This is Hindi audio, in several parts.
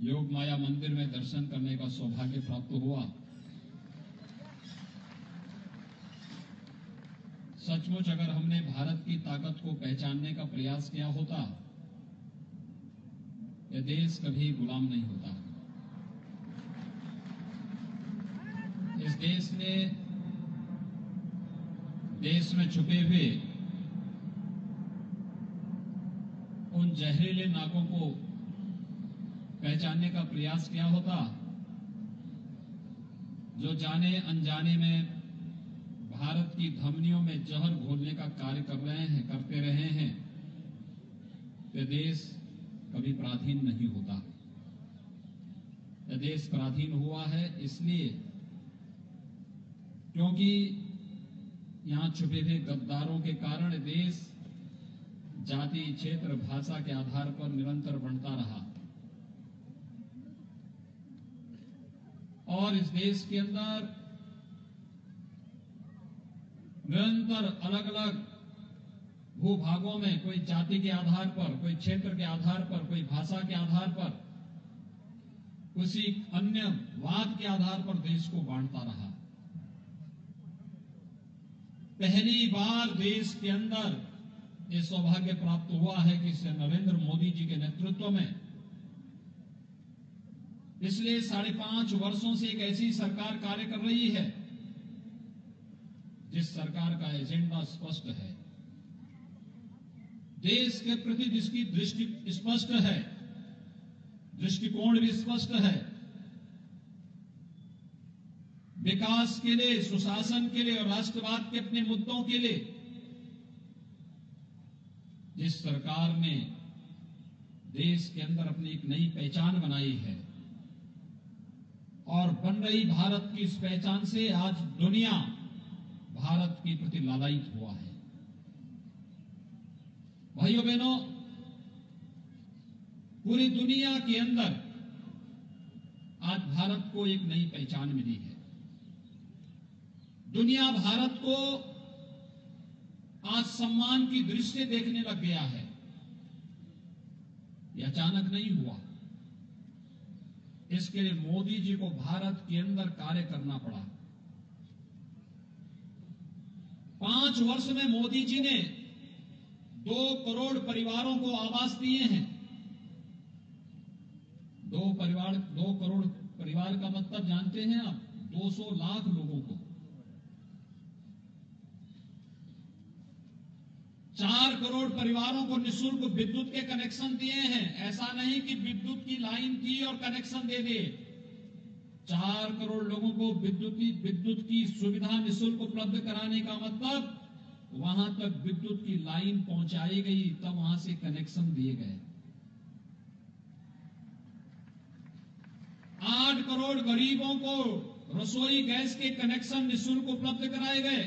योग माया मंदिर में दर्शन करने का सौभाग्य प्राप्त हुआ। सचमुच अगर हमने भारत की ताकत को पहचानने का प्रयास किया होता, यह देश कभी गुलाम नहीं होता। इस देश ने देश में छुपे हुए उन जहरीले नागों को पहचानने का प्रयास किया होता, जो जाने अनजाने में भारत की धमनियों में जहर घोलने का कार्य करते रहे हैं, तो देश कभी पराधीन नहीं होता। यह देश पराधीन हुआ है इसलिए क्योंकि यहां छुपे हुए गद्दारों के कारण देश जाति, क्षेत्र, भाषा के आधार पर निरंतर बढ़ता रहा और इस देश के अंदर निरंतर अलग अलग भूभागों में कोई जाति के आधार पर, कोई क्षेत्र के आधार पर, कोई भाषा के आधार पर, किसी अन्य वाद के आधार पर देश को बांटता रहा। पहली बार देश के अंदर ये सौभाग्य प्राप्त हुआ है कि नरेंद्र मोदी जी के नेतृत्व में पिछले 5.5 वर्षों से एक ऐसी सरकार कार्य कर रही है जिस सरकार का एजेंडा स्पष्ट है, देश के प्रति जिसकी दृष्टि स्पष्ट है, दृष्टिकोण भी स्पष्ट है, विकास के लिए, सुशासन के लिए और राष्ट्रवाद के अपने मुद्दों के लिए जिस सरकार ने देश के अंदर अपनी एक नई पहचान बनाई है और बन रही भारत की इस पहचान से आज दुनिया भारत के प्रति लालायित हुआ है। भाइयों बहनों, पूरी दुनिया के अंदर आज भारत को एक नई पहचान मिली है। दुनिया भारत को आज सम्मान की दृष्टि देखने लग गया है। यह अचानक नहीं हुआ, इसके लिए मोदी जी को भारत के अंदर कार्य करना पड़ा। 5 वर्ष में मोदी जी ने 2 करोड़ परिवारों को आवास दिए हैं। 2 करोड़ परिवार का मतलब जानते हैं आप? 200 लाख लोगों को। 4 करोड़ परिवारों को निःशुल्क विद्युत के कनेक्शन दिए हैं। ऐसा नहीं कि विद्युत की लाइन थी और कनेक्शन दे दिए। 4 करोड़ लोगों को विद्युत की सुविधा निःशुल्क उपलब्ध कराने का मतलब वहां तक विद्युत की लाइन पहुंचाई गई, तब वहां से कनेक्शन दिए गए। 8 करोड़ गरीबों को रसोई गैस के कनेक्शन निःशुल्क उपलब्ध कराए गए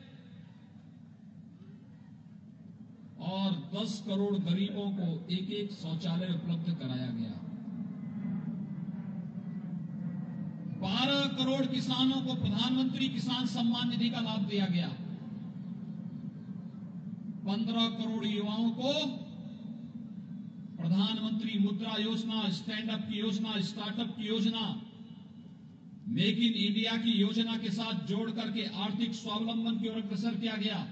और 10 करोड़ गरीबों को एक शौचालय उपलब्ध कराया गया। 12 करोड़ किसानों को प्रधानमंत्री किसान सम्मान निधि का लाभ दिया गया। 15 करोड़ युवाओं को प्रधानमंत्री मुद्रा योजना, स्टैंड अप की योजना, स्टार्टअप की योजना, मेक इन इंडिया की योजना के साथ जोड़ करके आर्थिक स्वावलंबन की ओर अग्रसर किया गया।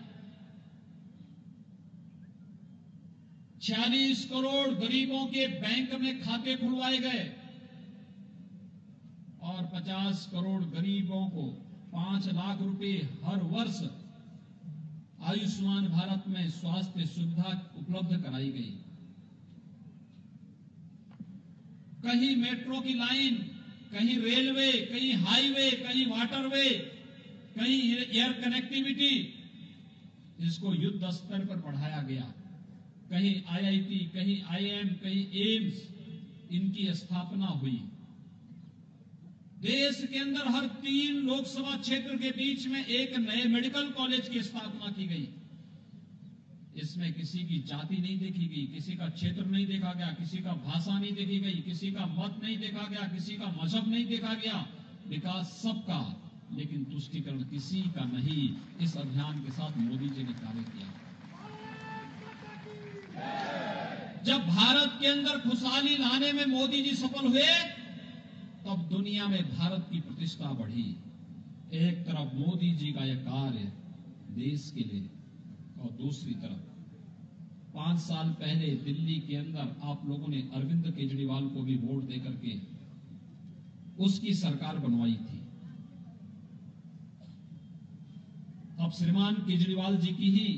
46 करोड़ गरीबों के बैंक में खाते खुलवाए गए और 50 करोड़ गरीबों को 5 लाख रुपए हर वर्ष आयुष्मान भारत में स्वास्थ्य सुविधा उपलब्ध कराई गई। कहीं मेट्रो की लाइन, कहीं रेलवे, कहीं हाईवे, कहीं वाटरवे, कहीं एयर कनेक्टिविटी, इसको युद्ध स्तर पर बढ़ाया गया। कहीं आईआईटी, कहीं आईएम, कहीं एम्स, इनकी स्थापना हुई। देश के अंदर हर 3 लोकसभा क्षेत्र के बीच में एक नए मेडिकल कॉलेज की स्थापना की गई। इसमें किसी की जाति नहीं देखी गई, किसी का क्षेत्र नहीं देखा गया, किसी का भाषा नहीं देखी गई, किसी का मत नहीं देखा गया, किसी का मजहब नहीं देखा गया। विकास सबका, लेकिन तुष्टीकरण किसी का नहीं। इस अभियान के साथ मोदी जी ने कार्य किया। जब भारत के अंदर खुशहाली लाने में मोदी जी सफल हुए, तब दुनिया में भारत की प्रतिष्ठा बढ़ी। एक तरफ मोदी जी का यह कार्य देश के लिए, और दूसरी तरफ 5 साल पहले दिल्ली के अंदर आप लोगों ने अरविंद केजरीवाल को भी वोट देकर के उसकी सरकार बनवाई थी। अब श्रीमान केजरीवाल जी की ही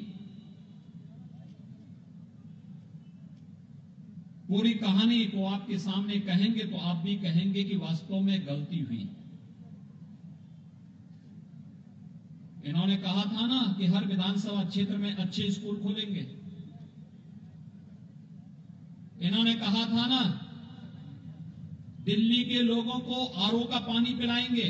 पूरी कहानी को आपके सामने कहेंगे तो आप भी कहेंगे कि वास्तव में गलती हुई। इन्होंने कहा था ना कि हर विधानसभा क्षेत्र में अच्छे स्कूल खोलेंगे। इन्होंने कहा था ना दिल्ली के लोगों को आरओ का पानी पिलाएंगे।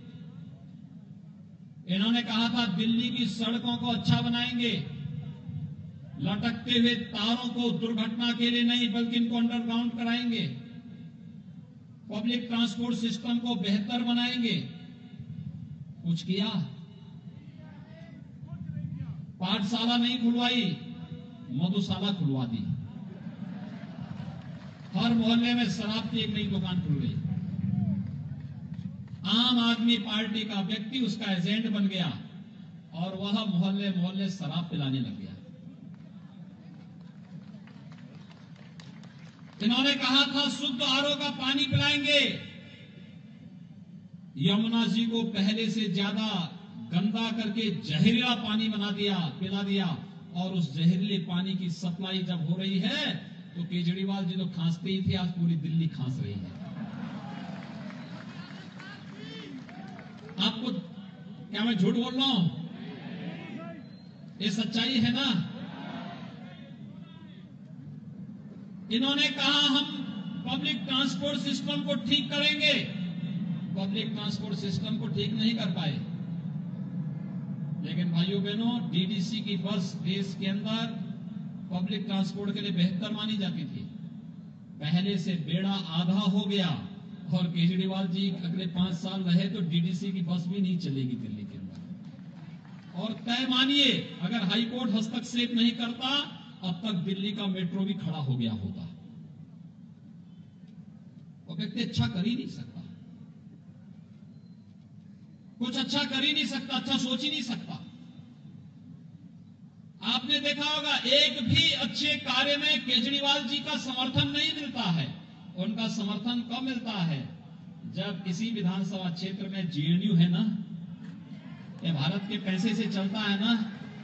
इन्होंने कहा था दिल्ली की सड़कों को अच्छा बनाएंगे, लटकते हुए तारों को दुर्घटना के लिए नहीं बल्कि इनको अंडरग्राउंड कराएंगे, पब्लिक ट्रांसपोर्ट सिस्टम को बेहतर बनाएंगे। कुछ किया? पाठशाला नहीं खुलवाई, मधुशाला खुलवा दी। हर मोहल्ले में शराब की एक नई दुकान खुल गई। आम आदमी पार्टी का व्यक्ति उसका एजेंट बन गया और वह मोहल्ले मोहल्ले शराब पिलाने लग गया। इन्होंने कहा था शुद्ध आरओ का पानी पिलाएंगे। यमुना जी को पहले से ज्यादा गंदा करके जहरीला पानी बना दिया, पिला दिया। और उस जहरीले पानी की सप्लाई जब हो रही है तो केजरीवाल जी तो खांसते ही थे, आज पूरी दिल्ली खांस रही है। आपको क्या मैं झूठ बोल रहा हूं? ये सच्चाई है ना। इन्होंने कहा हम पब्लिक ट्रांसपोर्ट सिस्टम को ठीक करेंगे। पब्लिक ट्रांसपोर्ट सिस्टम को ठीक नहीं कर पाए। लेकिन भाइयों बहनों, डीडीसी की बस देश के अंदर पब्लिक ट्रांसपोर्ट के लिए बेहतर मानी जाती थी। पहले से बेड़ा आधा हो गया और केजरीवाल जी अगले 5 साल रहे तो डीडीसी की बस भी नहीं चलेगी दिल्ली के अंदर। और तय मानिए, अगर हाईकोर्ट हस्तक्षेप नहीं करता अब तक दिल्ली का मेट्रो भी खड़ा हो गया होता। वो व्यक्ति अच्छा कर ही नहीं सकता, कुछ अच्छा कर ही नहीं सकता, अच्छा सोच ही नहीं सकता। आपने देखा होगा एक भी अच्छे कार्य में केजरीवाल जी का समर्थन नहीं मिलता है। उनका समर्थन कब मिलता है? जब किसी विधानसभा क्षेत्र में जेएनयू है ना, ये भारत के पैसे से चलता है ना,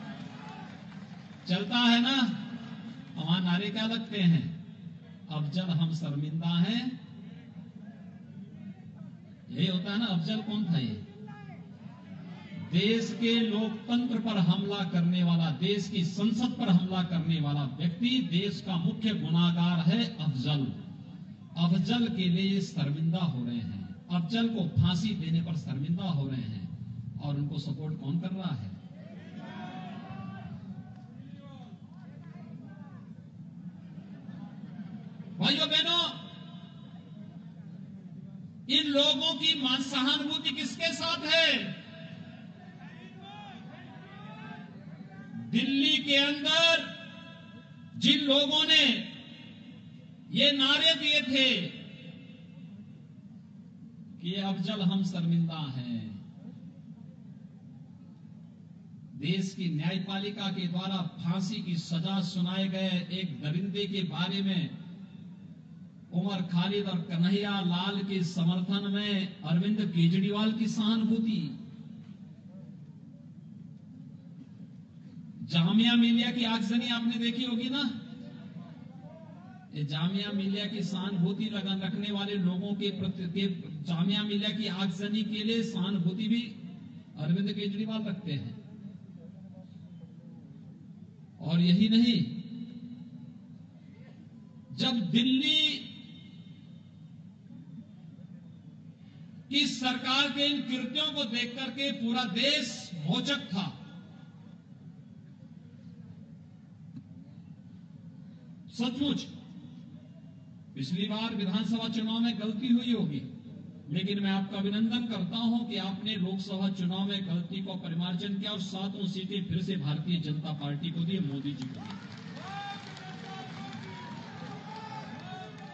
वहां नारे क्या लगते हैं? अफजल हम शर्मिंदा हैं। यही होता है ना। अफजल कौन था? ये देश के लोकतंत्र पर हमला करने वाला, देश की संसद पर हमला करने वाला व्यक्ति देश का मुख्य गुनाहगार है अफजल। अफजल के लिए शर्मिंदा हो रहे हैं, अफजल को फांसी देने पर शर्मिंदा हो रहे हैं। और उनको सपोर्ट कौन कर रहा है? भाइयों बहनों, इन लोगों की सहानुभूति किसके साथ है? दिल्ली के अंदर जिन लोगों ने ये नारे दिए थे कि अफजल हम शर्मिंदा हैं, देश की न्यायपालिका के द्वारा फांसी की सजा सुनाए गए एक दरिंदे के बारे में उमर खालिद और कन्हैया लाल के समर्थन में अरविंद केजरीवाल की सहानुभूति, जामिया मिलिया की आगजनी आपने देखी होगी ना। ये जामिया मिलिया की सहानुभूति लगन रखने वाले लोगों के प्रति, जामिया मिलिया की आगजनी के लिए सहानुभूति भी अरविंद केजरीवाल रखते हैं। और यही नहीं, जब दिल्ली की सरकार के इन कृत्यों को देख करके पूरा देश भौचक था, सचमुच पिछली बार विधानसभा चुनाव में गलती हुई होगी, लेकिन मैं आपका अभिनंदन करता हूं कि आपने लोकसभा चुनाव में गलती को परिमार्जन किया और 7 सीटें फिर से भारतीय जनता पार्टी को दी, मोदी जी को दी।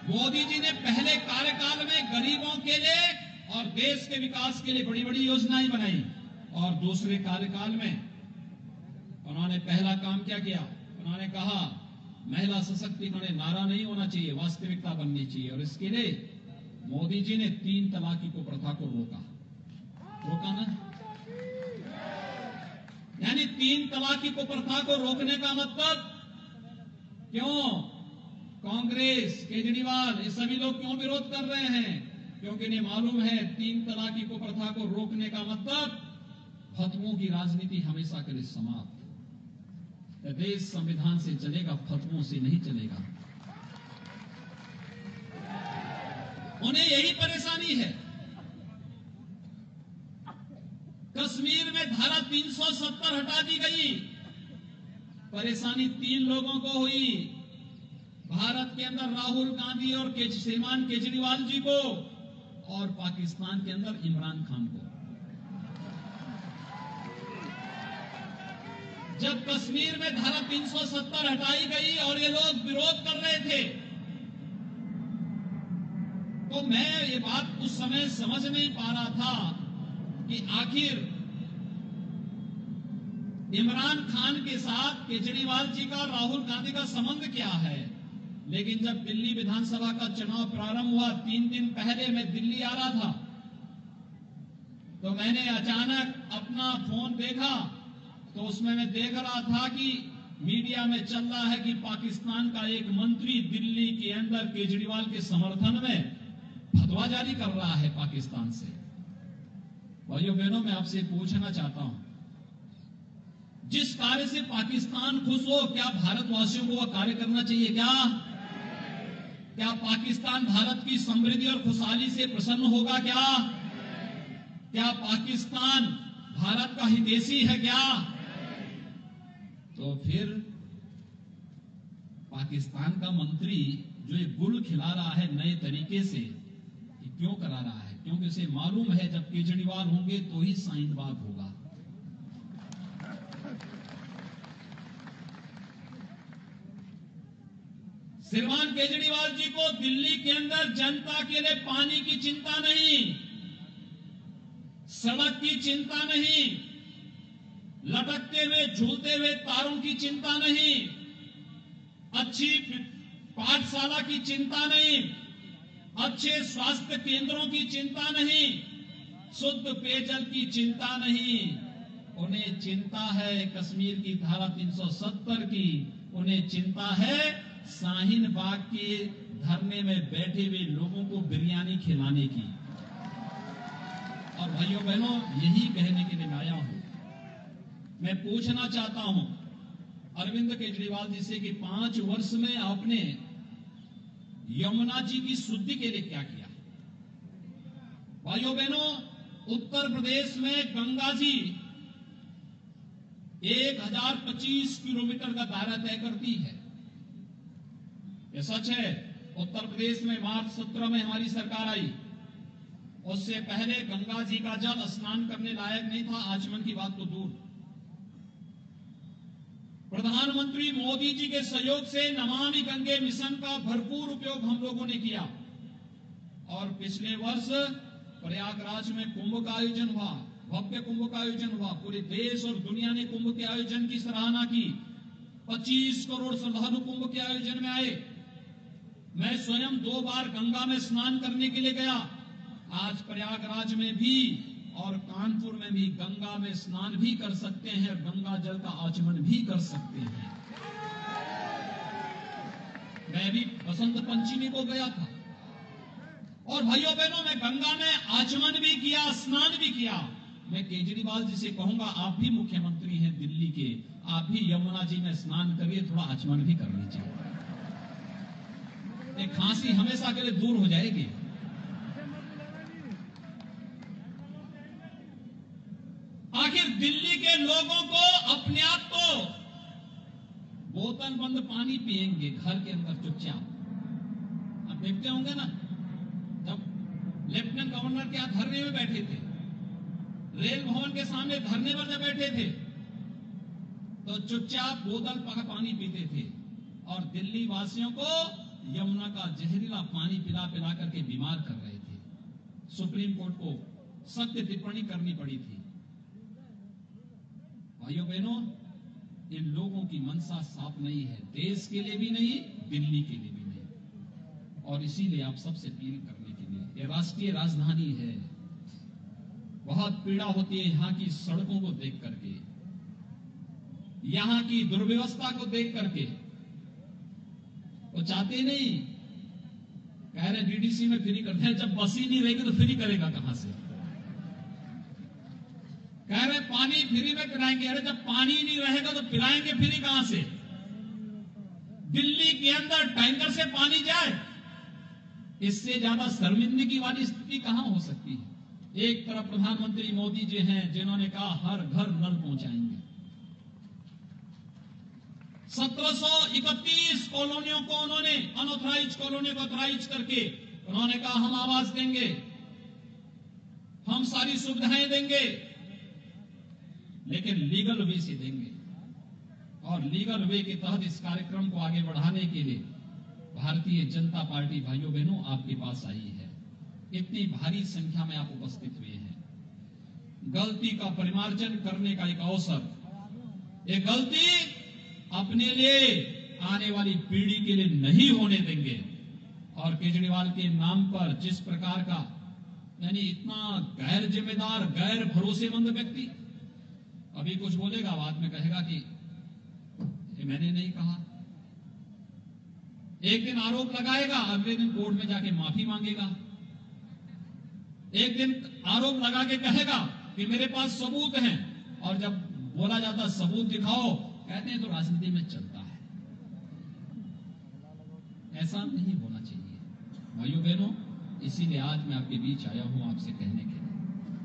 मोदी जी ने पहले कार्यकाल में गरीबों के लिए और देश के विकास के लिए बड़ी बड़ी योजनाएं बनाई, और दूसरे कार्यकाल में उन्होंने पहला काम क्या किया? उन्होंने कहा महिला सशक्तिकरण नारा नहीं होना चाहिए, वास्तविकता बननी चाहिए, और इसके लिए मोदी जी ने 3 तलाकी को प्रथा को रोका ना। यानी 3 तलाकी को प्रथा को रोकने का मतलब क्यों कांग्रेस, केजरीवाल, ये सभी लोग क्यों विरोध कर रहे हैं? क्योंकि इन्हें मालूम है 3 तलाकी को प्रथा को रोकने का मतलब फतवों की राजनीति हमेशा के लिए समाप्त। देश संविधान से चलेगा, फतवों से नहीं चलेगा। उन्हें यही परेशानी है। कश्मीर में धारा 370 हटा दी गई, परेशानी 3 लोगों को हुई, भारत के अंदर राहुल गांधी और श्रीमान केजरीवाल जी को, और पाकिस्तान के अंदर इमरान खान को। जब कश्मीर में धारा 370 हटाई गई और ये लोग विरोध कर रहे थे, तो मैं ये बात उस समय समझ नहीं पा रहा था कि आखिर इमरान खान के साथ केजरीवाल जी का, राहुल गांधी का संबंध क्या है। लेकिन जब दिल्ली विधानसभा का चुनाव प्रारंभ हुआ, 3 दिन पहले मैं दिल्ली आ रहा था, तो मैंने अचानक अपना फोन देखा, तो उसमें मैं देख रहा था कि मीडिया में चल रहा है कि पाकिस्तान का एक मंत्री दिल्ली के अंदर केजरीवाल के समर्थन में फतवा जारी कर रहा है पाकिस्तान से। भाइयों बहनों, मैं आपसे पूछना चाहता हूं, जिस कार्य से पाकिस्तान खुश हो, क्या भारतवासियों को वह कार्य करना चाहिए? क्या पाकिस्तान भारत की समृद्धि और खुशहाली से प्रसन्न होगा? क्या पाकिस्तान भारत का हितैषी है? तो फिर पाकिस्तान का मंत्री जो एक गुल खिला रहा है नए तरीके से, ये क्यों करा रहा है? क्योंकि उसे मालूम है जब केजरीवाल होंगे तो ही शाहीन बाग होगा। श्रीमान केजरीवाल जी को दिल्ली के अंदर जनता के लिए पानी की चिंता नहीं, सड़क की चिंता नहीं, लटकते हुए झूलते हुए तारों की चिंता नहीं, अच्छी पाठशाला की चिंता नहीं, अच्छे स्वास्थ्य केंद्रों की चिंता नहीं, शुद्ध पेयजल की चिंता नहीं। उन्हें चिंता है कश्मीर की धारा 370 की, उन्हें चिंता है शाहीन बाग के धरने में बैठे हुए लोगों को बिरयानी खिलाने की। और भाइयों बहनों, यही कहने के लिए मैं आया हूं। मैं पूछना चाहता हूं अरविंद केजरीवाल जी से कि 5 वर्ष में आपने यमुना जी की शुद्धि के लिए क्या किया? भाइयों बहनों, उत्तर प्रदेश में गंगा जी 1025 किलोमीटर का दायरा तय करती है। यह सच है। उत्तर प्रदेश में मार्च 17 में हमारी सरकार आई, उससे पहले गंगा जी का जल स्नान करने लायक नहीं था, आचमन की बात तो दूर। प्रधानमंत्री मोदी जी के सहयोग से नमामि गंगे मिशन का भरपूर उपयोग हम लोगों ने किया, और पिछले वर्ष प्रयागराज में कुंभ का आयोजन हुआ, भव्य कुंभ का आयोजन हुआ। पूरे देश और दुनिया ने कुंभ के आयोजन की सराहना की। 25 करोड़ श्रद्धालु कुंभ के आयोजन में आए। मैं स्वयं 2 बार गंगा में स्नान करने के लिए गया। आज प्रयागराज में भी और कानपुर में भी गंगा में स्नान भी कर सकते हैं, गंगा जल का आचमन भी कर सकते हैं। मैं भी बसंत पंचमी को गया था, और भाइयों बहनों, मैं गंगा में आचमन भी किया, स्नान भी किया। मैं केजरीवाल जी से कहूंगा, आप भी मुख्यमंत्री हैं दिल्ली के, आप भी यमुना जी में स्नान करिए, थोड़ा आचमन भी कर लीजिए। एक खांसी हमेशा के लिए दूर हो जाएगी। आखिर दिल्ली के लोगों को अपने आप को बोतल बंद पानी पिएंगे घर के अंदर चुपचाप। आप देखते होंगे ना, जब लेफ्टिनेंट गवर्नर के यहाँ धरने में बैठे थे, रेल भवन के सामने धरने पर जब बैठे थे, तो चुपचाप बोतल का पानी पीते थे, और दिल्ली वासियों को यमुना का जहरीला पानी पिला पिला करके बीमार कर रहे थे। सुप्रीम कोर्ट को सख्त टिप्पणी करनी पड़ी थी। भाइयों बहनों, इन लोगों की मंशा साफ नहीं है, देश के लिए भी नहीं, दिल्ली के लिए भी नहीं। और इसीलिए आप सबसे अपील करने के लिए, ये राष्ट्रीय राजधानी है, बहुत पीड़ा होती है यहां की सड़कों को देख करके, यहां की दुर्व्यवस्था को देख करके। वो चाहते नहीं, कह रहे डीडीसी में फ्री करते हैं, जब बस ही नहीं रहेगी तो फ्री करेगा कहां से। कह रहे पानी फ्री में पिलाएंगे, अरे जब पानी नहीं रहेगा तो पिलाएंगे फ्री कहां से। दिल्ली के अंदर टैंकर से पानी जाए, इससे ज्यादा शर्मिंदगी वाली स्थिति कहां हो सकती है। एक तरफ प्रधानमंत्री मोदी जी हैं जिन्होंने कहा हर घर नल पहुंचाएंगे, 1731 कॉलोनियों को उन्होंने अनऑथराइज कॉलोनियों को ऑथराइज करके उन्होंने कहा हम आवास देंगे, हम सारी सुविधाएं देंगे, लेकिन लीगल वे से देंगे। और लीगल वे के तहत इस कार्यक्रम को आगे बढ़ाने के लिए भारतीय जनता पार्टी भाइयों बहनों आपके पास आई है। इतनी भारी संख्या में आप उपस्थित हुए हैं। गलती का परिमार्जन करने का एक अवसर। ये गलती अपने लिए आने वाली पीढ़ी के लिए नहीं होने देंगे। और केजरीवाल के नाम पर जिस प्रकार का, यानी इतना गैर जिम्मेदार, गैर भरोसेमंद व्यक्ति अभी कुछ बोलेगा, बाद में कहेगा कि ये मैंने नहीं कहा। एक दिन आरोप लगाएगा, अगले दिन कोर्ट में जाके माफी मांगेगा। एक दिन आरोप लगा के कहेगा कि मेरे पास सबूत हैं, और जब बोला जाता सबूत दिखाओ, कहते हैं तो राजनीति में चलता है। ऐसा नहीं होना चाहिए भाइयों बहनों। इसीलिए आज मैं आपके बीच आया हूं आपसे कहने के लिए,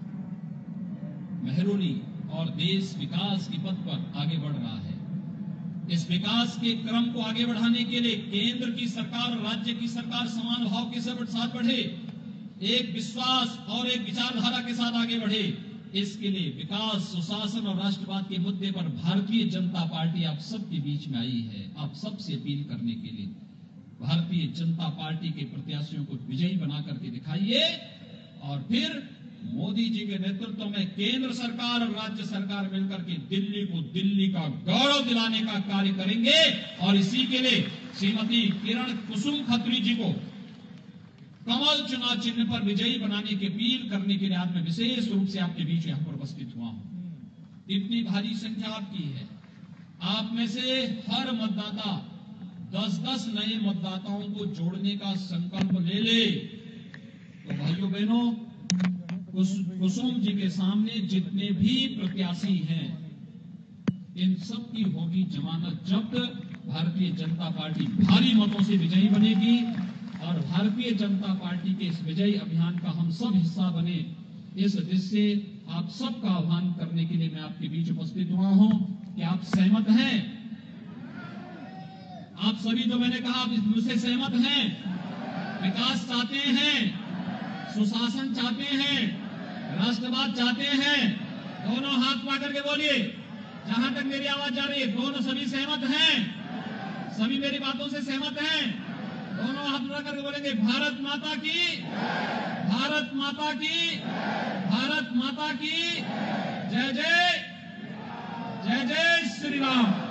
मेहरुनी और देश विकास के पथ पर आगे बढ़ रहा है। इस विकास के क्रम को आगे बढ़ाने के लिए केंद्र की सरकार और राज्य की सरकार समान भाव के साथ बढ़े, एक विश्वास और एक विचारधारा के साथ आगे बढ़े। इसके लिए विकास, सुशासन और राष्ट्रवाद के मुद्दे पर भारतीय जनता पार्टी आप सबके बीच में आई है। आप सबसे अपील करने के लिए भारतीय जनता पार्टी के प्रत्याशियों को विजयी बना करके दिखाइए, और फिर मोदी जी के नेतृत्व में केंद्र सरकार और राज्य सरकार मिलकर के दिल्ली को दिल्ली का गौरव दिलाने का कार्य करेंगे। और इसी के लिए श्रीमती किरण कुसुम खत्री जी को कमल चुनाव चिन्ह पर विजयी बनाने की अपील करने के लिए आज मैं विशेष रूप से आपके बीच यहां पर उपस्थित हुआ हूं। इतनी भारी संख्या आपकी है। आप में से हर मतदाता 10-10 नए मतदाताओं को जोड़ने का संकल्प ले। तो भाइयों बहनों, कुसुम जी के सामने जितने भी प्रत्याशी हैं, इन सब की होगी जमानत जब्त। भारतीय जनता पार्टी भारी मतों से विजयी बनेगी, और भारतीय जनता पार्टी के इस विजयी अभियान का हम सब हिस्सा बने, इस उद्देश्य से आप सबका आह्वान करने के लिए मैं आपके बीच उपस्थित हुआ हूं। कि आप सहमत हैं? आप सभी जो मैंने कहा आप मुझसे सहमत हैं? विकास चाहते हैं, सुशासन चाहते हैं, राष्ट्रवाद चाहते हैं? दोनों हाथ पा करके बोलिए, जहां तक मेरी आवाज जा रही है। दोनों सभी सहमत हैं? सभी मेरी बातों से सहमत हैं? दोनों हाथ उठा करके बोलेंगे भारत माता की, भारत माता की, भारत माता की जय जय, जय जय श्री राम।